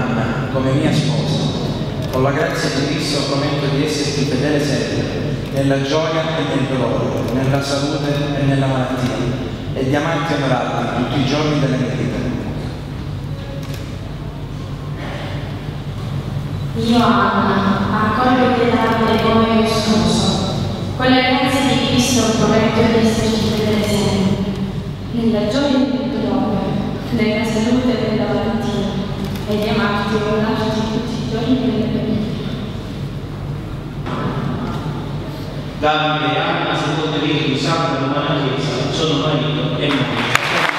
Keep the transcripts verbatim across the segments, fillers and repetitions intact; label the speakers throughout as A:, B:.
A: Anna come mia sposa. Con la grazia di Cristo prometto di esserti fedele sempre, nella gioia e nel dolore, nella salute e nella malattia, e di amarti e onorarti tutti i giorni della mia vita.
B: Io, Anna, accolgo pietamente come mio sposo. Con la grazia di Cristo prometto di esserti fedele sempre, nella gioia e nel dolore, nella salute e nella malattia, e di amarti e onorarti tutti i giorni della mia vita.
C: Davide e Anna, secondo il rito di Santa Romana Chiesa, sono marito e moglie.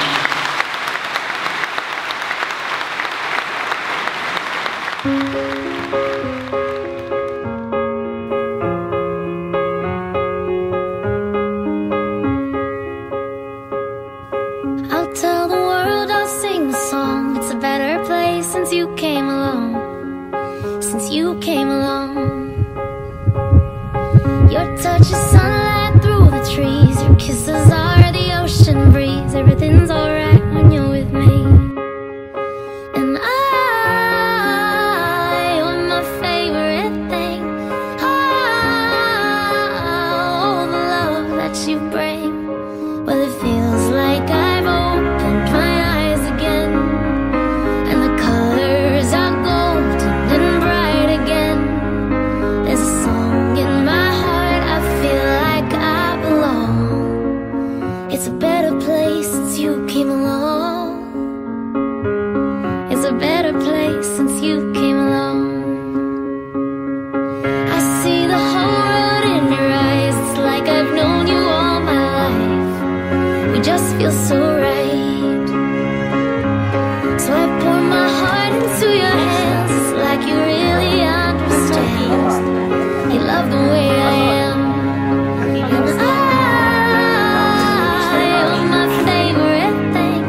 D: I'll tell the world, I'll sing the song. It's a better place since you came along. Since you came along. Your touch is sunlight through the trees. Your kisses are the ocean breeze. Everything's alright when you're with me. And I, you're my favorite thing. Oh, the love that you bring. Well, it feels like I've opened my eyes again, and the colors are golden and bright again. There's a song in my heart, I feel like I belong. It's a better place since you came along. It's a better place since you came along. I see the whole road in your eyes. It's like I've known you all my life. We just feel so right. So I pour my heart into your hands. It's like you really understand. You love the way I am. And I, you're my favorite thing.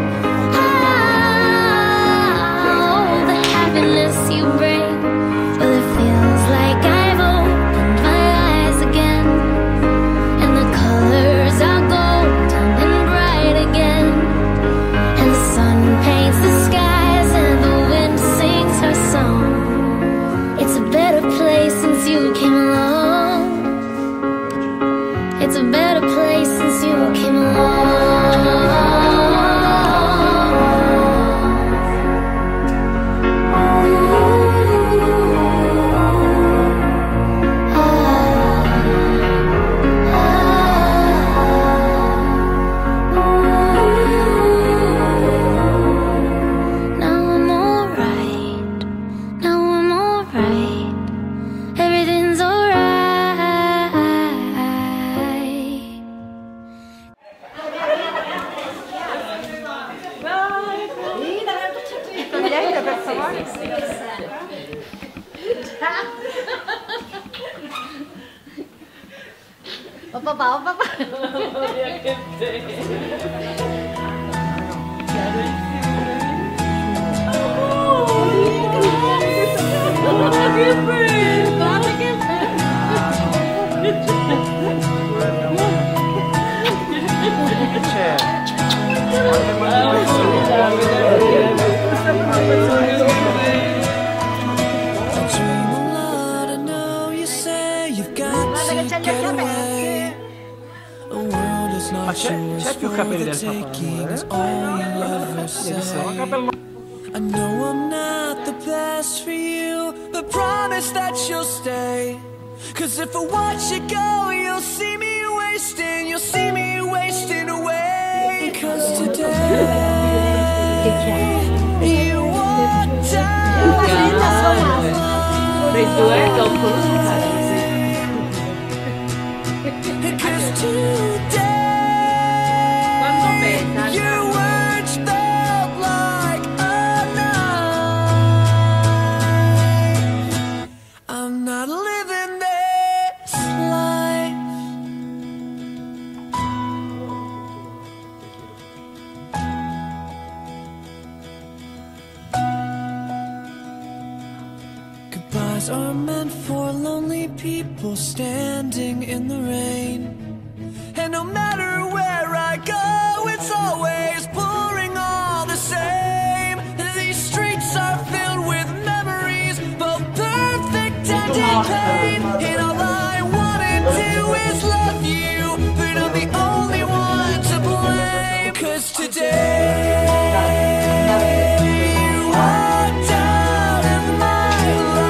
D: Oh, the happiness you bring. Well, it feels like I've opened my eyes again, and the colors are golden and bright again. And the sun paints the skies and the wind sings her song. It's a better place since you came along. It's a better place since you came along. Now I'm alright. Now I'm alright. Everything's alright.
E: Oh papà, oh papà.
A: Ma c'è più capelli del papà, amore, eh?
F: I know I'm not the best for you, but promise that you'll stay. Cause if I watch you go, you'll see me wasting, you'll see me wasting away. Cause today, you walked out. Cause today, your words felt like a knife. I'm not living this life. Goodbyes are meant for lonely people standing in the rain. And no matter where I go, it's always pouring all the same. These streets are filled with memories.
B: morte per lui.
F: And all I wanna do is love you, but I'm the only one to blame. 'Cause today you walked out of my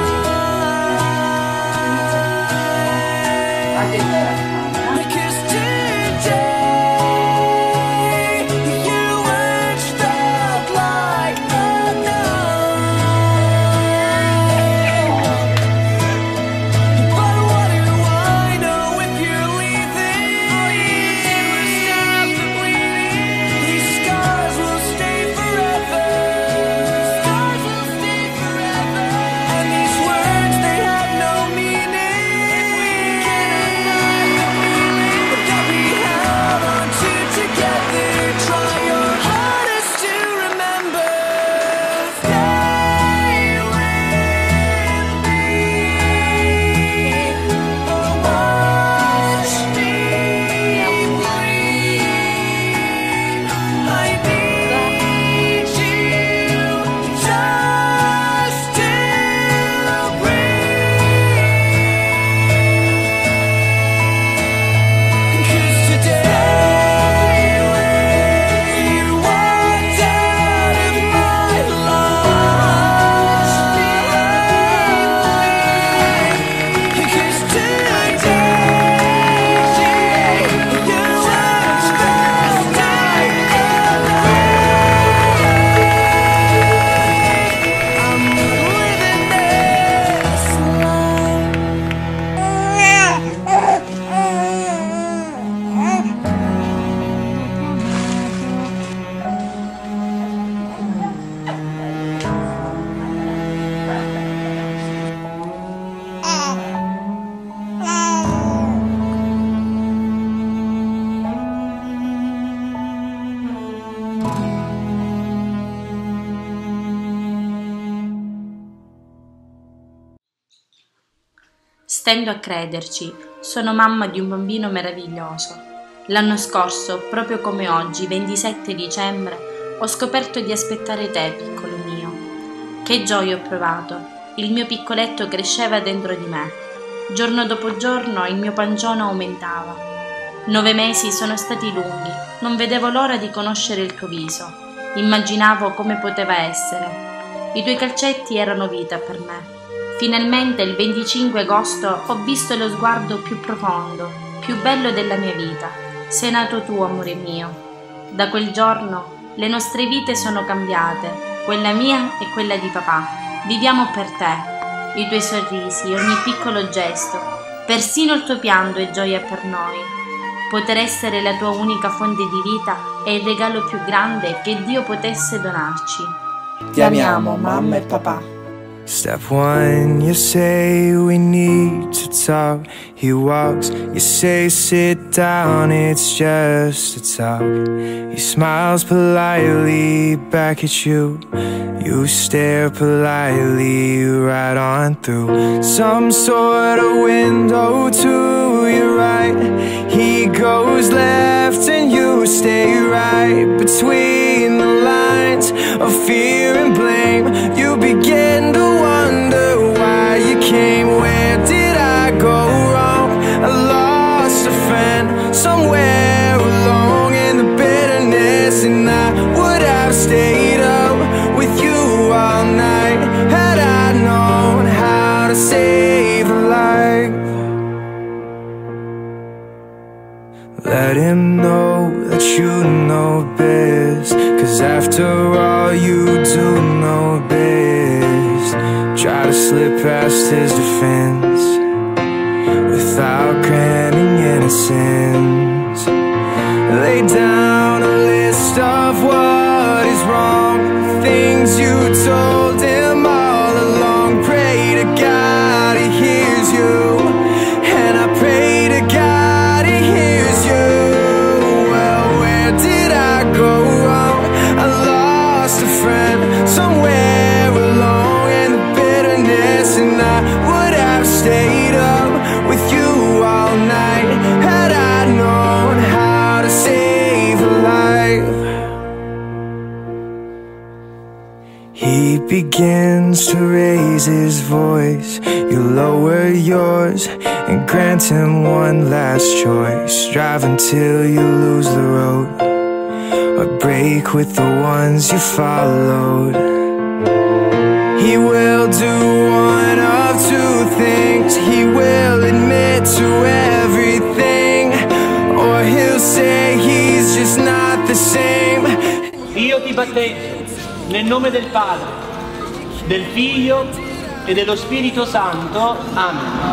F: life. Because today you weren't felt like but what do I know if you're leaving? It will stop the bleeding. These scars will stay forever. Scars will stay forever. And these words, they have no meaning. If we cannot but that we held on to together. Try your hardest to remember. Stay with me. Oh, watch me bleed. I need you just to breathe. 'Cause today you walked out of my life. Because today you weren't felt like I'm living this life.
B: Stendo a crederci, sono mamma di un bambino meraviglioso. L'anno scorso, proprio come oggi, ventisette dicembre, ho scoperto di aspettare te, piccolo mio. Che gioia ho provato! Il mio piccoletto cresceva dentro di me. Giorno dopo giorno il mio pancione aumentava. Nove mesi sono stati lunghi, non vedevo l'ora di conoscere il tuo viso. Immaginavo come poteva essere. I tuoi calcetti erano vita per me. Finalmente il venticinque agosto ho visto lo sguardo più profondo, più bello della mia vita. Sei nato tu, amore mio. Da quel giorno le nostre vite sono cambiate, quella mia e quella di papà. Viviamo per te. I tuoi sorrisi, ogni piccolo gesto, persino il tuo pianto è gioia per noi. Poter essere la tua unica fonte di vita è il regalo più grande che Dio potesse donarci. Ti amiamo, mamma e papà.
G: Step one, you say we need to talk. He walks, you say sit down, it's just a talk. He smiles politely back at you. You stare politely right on through some sort of window to your right. He goes left and you stay right between the lines of fear and blame. You begin to wonder why you came. Where did I go wrong? I lost a friend somewhere along in the bitterness, and I would have stayed up with you all night had I known how to save a life. Let him know that you know best, 'cause after all you do know best. Try to slip past his defense without granting innocence. Lay down a list of what is wrong, things you told him all along. Pray to God he hears you, and I pray to God he hears you. Well, where did I go wrong? I lost a friend somewhere along in the bitterness, and I would have stayed up with you all night had I known how to save a life. He wants to raise his voice, you lower yours and grant him one last choice. Drive until you lose the road, or break with the ones you followed. He will do one of two things. He will admit to everything, or he'll say he's just not the same.
C: Io ti battezzo nel nome del Padre, del Figlio e dello Spirito Santo. Amen.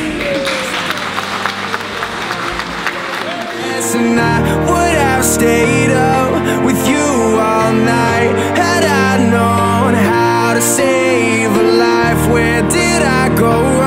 G: And I would have stayed up with you all night had I known how to save a life. Where did I go